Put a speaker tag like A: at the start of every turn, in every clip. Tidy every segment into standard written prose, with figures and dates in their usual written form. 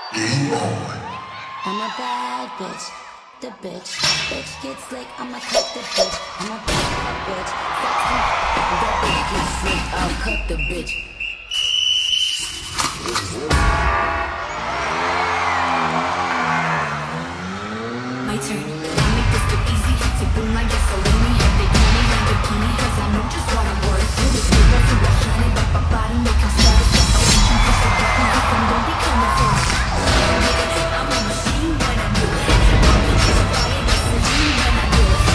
A: I'm a bad bitch, the bitch gets slick, I'ma cut the bitch. I'm a bad bitch, sexy, that bitch gets slick, I'll cut the bitch. My turn, I make this look easy, to boom like gasoline. If they call me Lamborghini, cause I know just what I'm worth. This nigga who was shining, but my body make him sweat. So I want you to forget me, cause I'm gonna be coming first. I'm a machine when I do it. All bitches are fire, that's a G when I do it.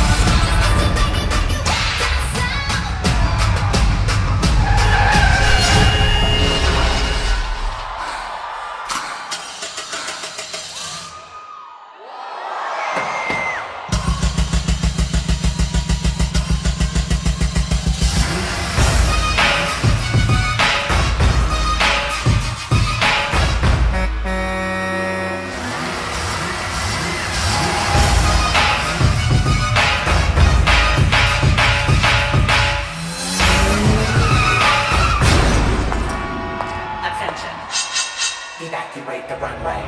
B: Evacuate the runway.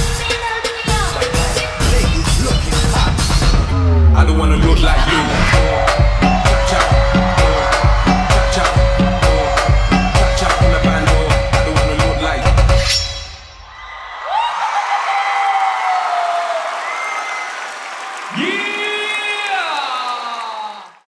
C: I don't wanna look like you.